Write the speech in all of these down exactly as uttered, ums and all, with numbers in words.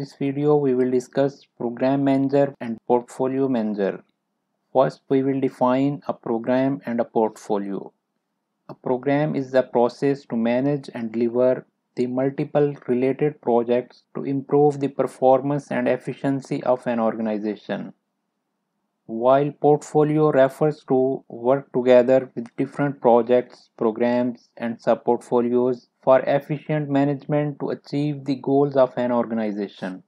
this video we will discuss program manager and portfolio manager. First we will define a program and a portfolio. A program is the process to manage and deliver the multiple related projects to improve the performance and efficiency of an organization. While portfolio refers to work together with different projects, programs, and sub-portfolios for efficient management to achieve the goals of an organization.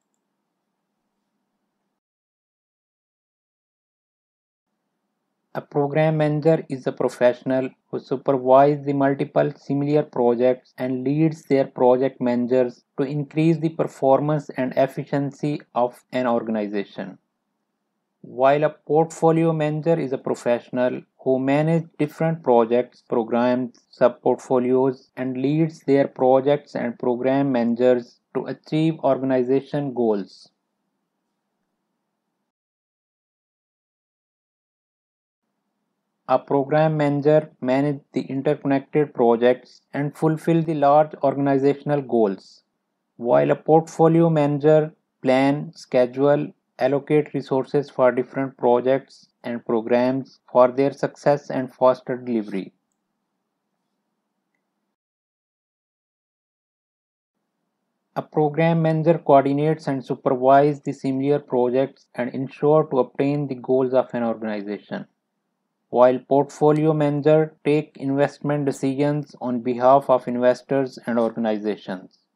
A program manager is a professional who supervises the multiple similar projects and leads their project managers to increase the performance and efficiency of an organization. While a portfolio manager is a professional who manages different projects, programs, sub-portfolios, and leads their projects and program managers to achieve organization goals. A program manager manages the interconnected projects and fulfill the large organizational goals, while a portfolio manager plan, schedule, allocate resources for different projects and programs for their success and faster delivery. A program manager coordinates and supervises the similar projects and ensure to obtain the goals of an organization, while portfolio manager take investment decisions on behalf of investors and organizations.